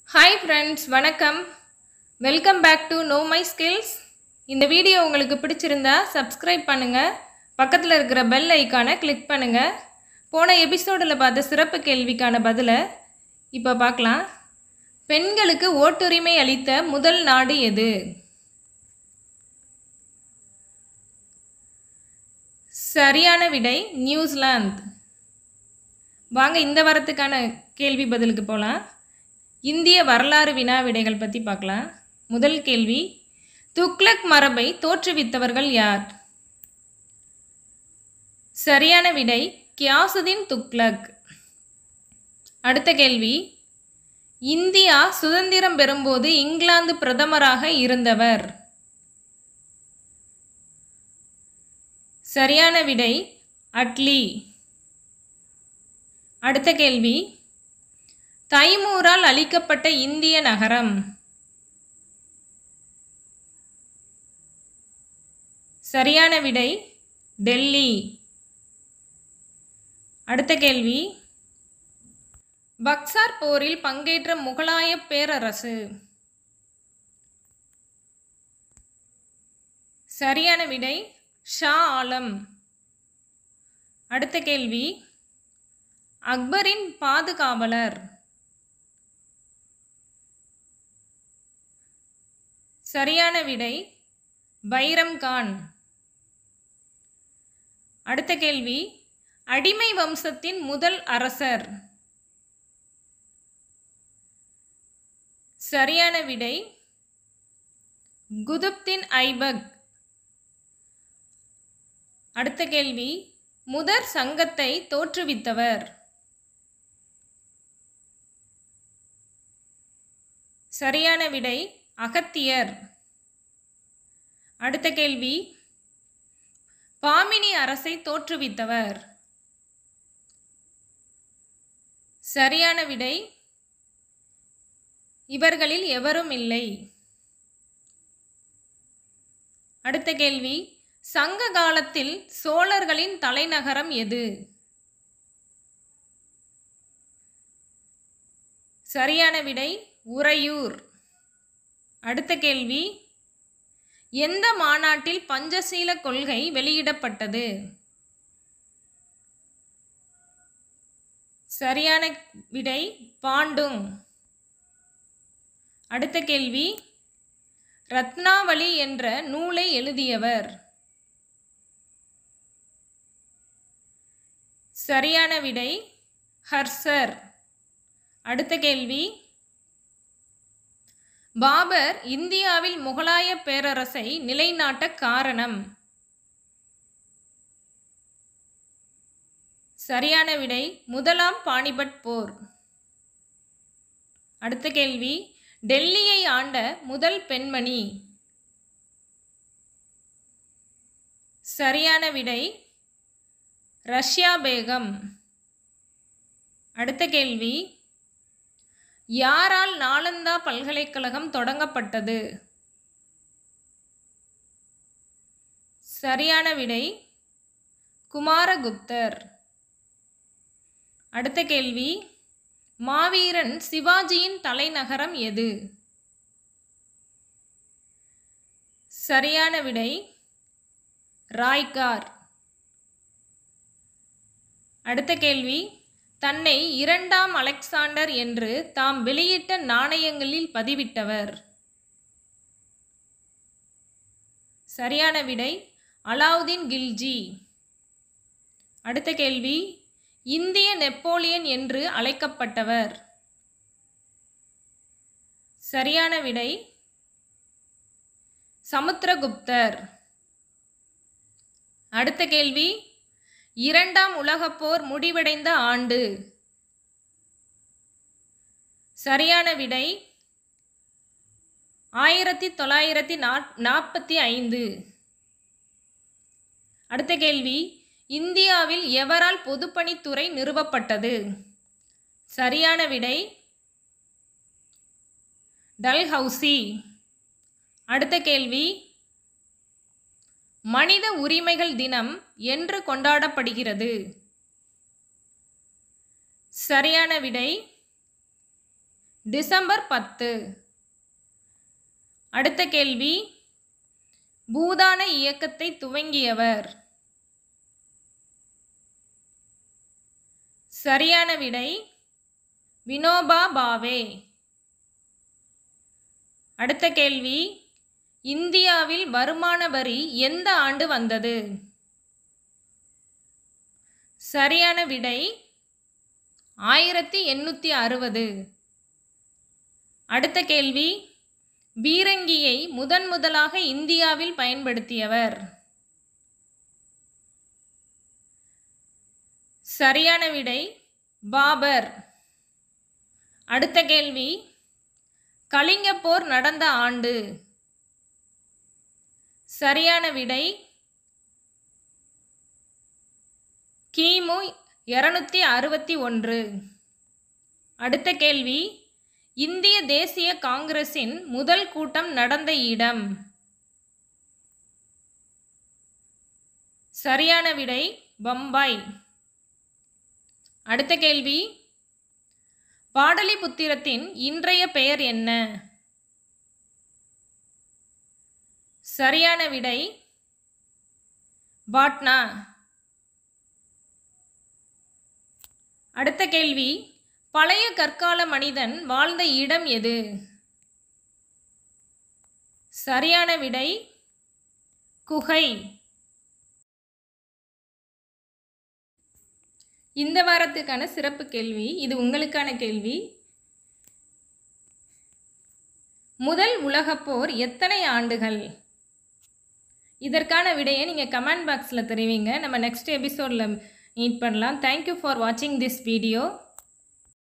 Hi friends, வணக்கம். Welcome back to Know My Skills. இந்த video உங்களுக்கு பிடிச்சிருந்தா subscribe பண்ணுங்க. பக்கத்துல இருக்கிற bell ஐகானை click பண்ணுங்க. போன எபிசோட்ல பார்த்த சிறப்பு கேள்விக்கான பதிலை இப்போ பார்க்கலாம். பெண்களுக்கு ஓட்டுரிமை அளித்த முதல் நாடு எது? சரியான விடை நியூசிலாந்து. வாங்க இந்த வாரத்துக்கான கேள்வி பதிலுக்கு போகலாம். இந்திய வரலாறு வினா விடைகள் பற்றி பார்க்கலாம். முதல் கேள்வி, துக்ளக் மரபை தோற்றுவித்தவர்கள் யார்? சரியான விடை கியாசுதீன் துக்ளக். அடுத்த கேள்வி, இந்தியா சுதந்திரம் பெறும்போது இங்கிலாந்து பிரதமராக இருந்தவர்? சரியான விடை அட்லி. அடுத்த கேள்வி, தைமூரால் அளிக்கப்பட்ட இந்திய நகரம்? சரியான விடை டெல்லி. அடுத்த கேள்வி, பக்சார் போரில் பங்கேற்ற முகலாய பேரரசு? சரியான விடை ஷா ஆலம். அடுத்த கேள்வி, அக்பரின் பாதுகாவலர்? சரியான விடை பைரம் கான். அடுத்த கேள்வி, அடிமை வம்சத்தின் முதல் அரசர்? சரியான விடை குதுப்தீன் ஐபக். அடுத்த கேள்வி, முதற் சங்கத்தை தோற்றுவித்தவர்? சரியான விடை அகத்தியர். அடுத்த கேள்வி, பாமினி அரசை தோற்றுவித்தவர்? சரியான விடை இவர்களில் எவரும் இல்லை. அடுத்த கேள்வி, சங்க காலத்தில் சோழர்களின் தலைநகரம் எது? சரியான விடை உறையூர். அடுத்த கேள்வி, எந்த மாநாட்டில் பஞ்சசீல கொள்கை வெளியிடப்பட்டது? சரியான விடை பாண்டுங். அடுத்த கேள்வி, ரத்னாவளி என்ற நூலை எழுதியவர்? சரியான விடை ஹர்ஷர். அடுத்த கேள்வி, பாபர் இந்தியாவில் முகலாய பேரரசை நிலைநாட்ட காரணம்? சரியான விடை முதலாம் பானிபட் போர். அடுத்த கேள்வி, டெல்லியை ஆண்ட முதல் பெண்மணி? சரியான விடை ரஷ்யா பேகம். அடுத்த கேள்வி, யாரால் நாலந்தா பல்கலைக்கழகம் தொடங்கப்பட்டது? சரியான விடை குமாரகுப்தர். அடுத்த கேள்வி, மாவீரன் சிவாஜியின் தலைநகரம் எது? சரியான விடை ராய்கார். அடுத்த கேள்வி, தன்னை இரண்டாம் அலெக்சாண்டர் என்று தாம் வெளியிட்ட நாணயங்களில் பதிவிட்டவர்? சரியான விடை அலாவுதீன் கில்ஜி. அடுத்த கேள்வி, இந்திய நெப்போலியன் என்று அழைக்கப்பட்டவர்? சரியான விடை சமுத்திரகுப்தர். அடுத்த கேள்வி, இரண்டாம் உலகப் போர் முடிவடைந்த ஆண்டு? சரியான விடை 1945. அடுத்த கேள்வி, இந்தியாவில் எவரால் பொதுப்பணித்துறை நிறுவப்பட்டது? சரியான விடை டல்ஹவுசி. அடுத்த கேள்வி, மனித உரிமைகள் தினம் என்று கொண்டாடப்படுகிறது? சரியான விடை டிசம்பர் 10. அடுத்த கேள்வி, பூதான இயக்கத்தை துவங்கியவர்? சரியான விடை வினோபா பாவே. அடுத்த கேள்வி, இந்தியாவில் வருமான வரி எந்த ஆண்டு வந்தது? சரியான விடை 1860. அடுத்த கேள்வி, பீரங்கியை முதலாக இந்தியாவில் பயன்படுத்தியவர்? சரியான விடை பாபர். அடுத்த கேள்வி, கலிங்க போர் நடந்த ஆண்டு? சரியான விடை கிமு 261. அடுத்த கேள்வி, இந்திய தேசிய காங்கிரசின் முதல் கூட்டம் நடந்த இடம்? சரியான விடை பம்பாய். அடுத்த கேள்வி, பாடலிபுத்திரத்தின் இன்றைய பெயர் என்ன? சரியான விடை பாட்னா. அடுத்த கேள்வி, பழைய கற்கால மனிதன் வாழ்ந்த இடம் எது? சரியான விடை குகை. இந்த வாரத்துக்கான சிறப்பு கேள்வி, இது உங்களுக்கான கேள்வி. முதல் உலகப்போர் எத்தனை ஆண்டுகள்? இதற்கான விடையை நீங்கள் கமெண்ட் பாக்ஸில் தெரிவிங்க. நம்ம நெக்ஸ்ட் எபிசோடில் மீட் பண்ணலாம். தேங்க்யூ ஃபார் வாட்சிங் திஸ் வீடியோ.